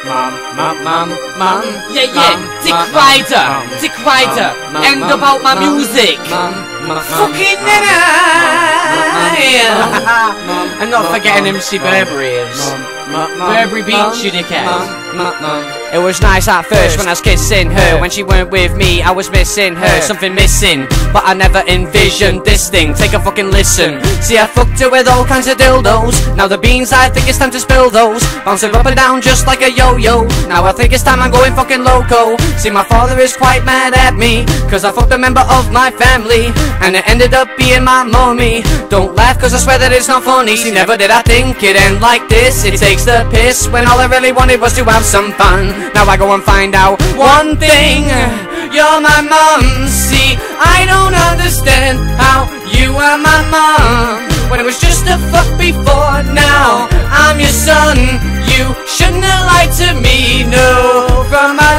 Mum. Yeah. Dick Ryder. End about my music. Fucking nana. And not forgetting MC Burberry is. Burberry Beach, you dickhead. It was nice at first when I was kissing her. When she weren't with me, I was missing her. Something missing, but I never envisioned this thing. Take a fucking listen. See, I fucked her with all kinds of dildos. Now the beans, I think it's time to spill those. Bounce her up and down just like a yo-yo. Now I think it's time I'm going fucking loco. See, my father is quite mad at me, cause I fucked a member of my family, and it ended up being my mommy. Don't laugh cause I swear that it's not funny. See, never did I think it'd end like this. It takes the piss when all I really wanted was to have some fun. Now I go and find out one thing. You're my mum. See, I don't understand how you are my mum, when it was just a fuck before. Now I'm your son. You shouldn't have lied to me. No, from my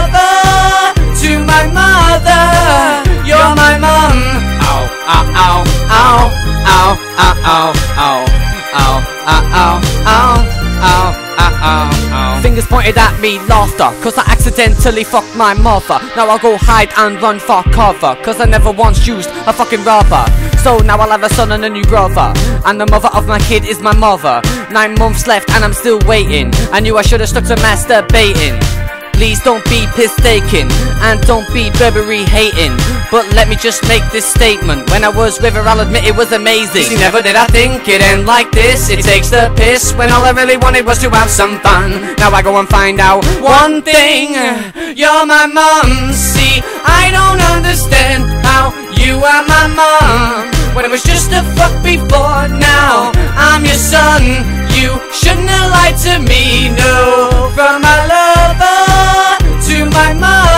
lover to my mother, you're my mum. Ow, ow, ow, ow, ow, ow, ow, ow, ow, ow, ow, ow, ow. Fingers pointed at me, laughter, cause I accidentally fucked my mother. Now I'll go hide and run for cover, cause I never once used a fucking rubber. So now I'll have a son and a new brother, and the mother of my kid is my mother. 9 months left and I'm still waiting. I knew I should have stuck to masturbating. Please don't be piss-taking, and don't be Burberry hating, but let me just make this statement. When I was with her, I'll admit it was amazing. See, never did I think it'd end like this. It takes the piss when all I really wanted was to have some fun. Now I go and find out one thing. You're my mum. See, I don't understand how you are my mum, when it was just a fuck before. Now I'm your son. You shouldn't have lied to me. No, from my lover to my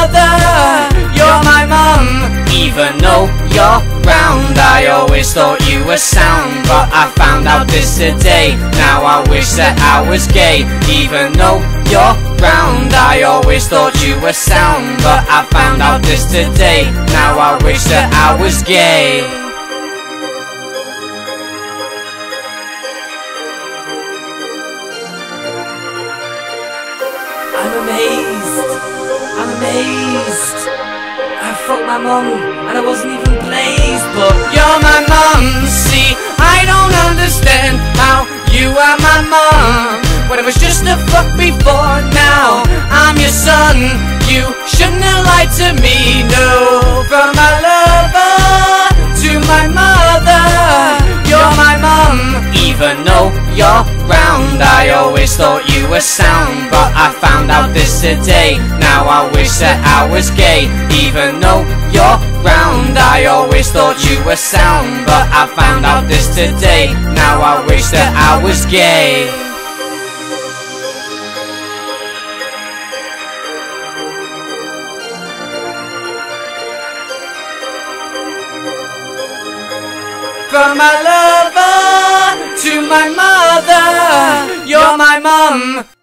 mother, you're my mum. Even though you're round, I always thought you were sound, but I found out this today. Now I wish that I was gay. Even though you're round, I always thought you were sound, but I found out this today. Now I wish that I was gay. I'm amazed. I fucked my mum and I wasn't even blazed, but you're my mum. See, I don't understand how you are my mum, when it was just a fuck before. Now I'm your son. You shouldn't have lied to me. No, from my lover to my mother, you're my mum. Even though you're round, I always thought you were sound, but I found out this today. Now I wish that I was gay. Even though you're round, I always thought you were sound, but I found out this today. Now I wish that I was gay. From my lover to my mother, you're my mum.